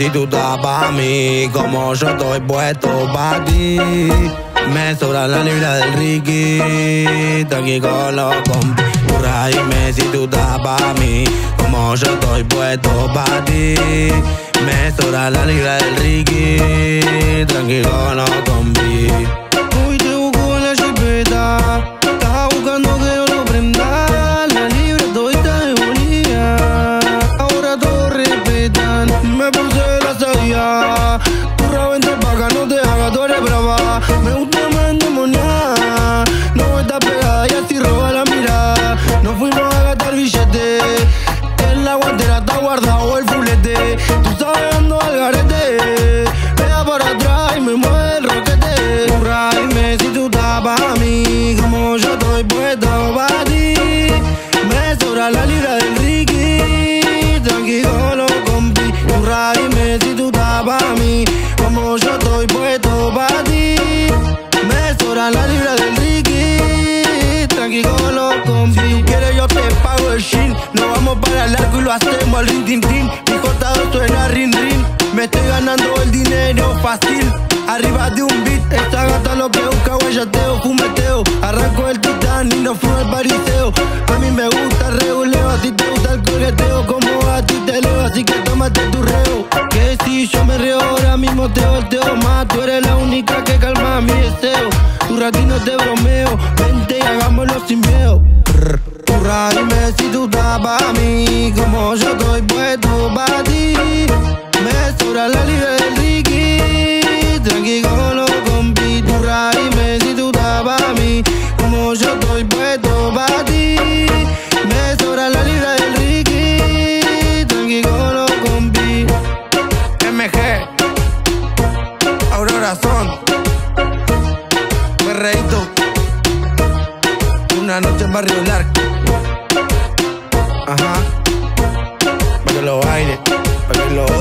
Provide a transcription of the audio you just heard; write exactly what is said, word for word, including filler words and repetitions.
si tú estás pa' mí, como yo estoy puesto pa' ti. Me sobra la libra del Ricky, tranqui con los compis. Burra, dime si tú estás pa' mí, como yo estoy puesto pa' ti. Me sobra la libra del Ricky, tranqui con los compis. Hoy te busco en la chipeta, estaba buscando que yo lo prenda. La libra todita de bonía, ahora todos respetan. Me puse la sabía, tu vente pa' acá, no te hagas, tú eres brava. Me gusta más endemoniada, no está pegada y así roba la mirada. Nos fuimos a gastar billetes, en la guantera está guardado el fulete. Tú sabes ando al garete, pega para atrás y me mueve el roquete. Burra, dime si tú estás pa' mí, como yo estoy puesto pa' ti. Me sobra la libra del Ricky, tranquilo con los compis. Burra, dime si tú estás pa' mí, como yo estoy puesto pa' ti. Me sobra la libra del Ricky, tranquilo con los compis. Si tú quieres yo te pago el shin, nos vamos para el arco y lo hacemos al rin tin tin. Mi cortado suena rin rin, me estoy ganando el dinero fácil. Arriba de un beat, esta gata lo que busca, guayateo, fumeteo. Arranco el titán y no fumo el pariseo. A mí me gusta el reguleo, a ti te gusta el coqueteo. Como a ti te leo, así que tómate tu reo. Que si yo me río ahora mismo te volteo más. Tú eres la única que calma mi deseo. Tu ratino te bromeo, vente y hagámoslo sin miedo. Burra, dime si tú estás pa' mí, como yo estoy puesto pa' ti. Me sobra la libra del Ricky, tranqui con los compis. Burra, dime si tú estás pa' mí, como yo estoy puesto pa' ti. Me sobra la libra del Ricky, tranqui con los compis. M G, Aurora Son, Perreíto, una noche en Barrio Larco. Ajá, para que lo baile, para que lo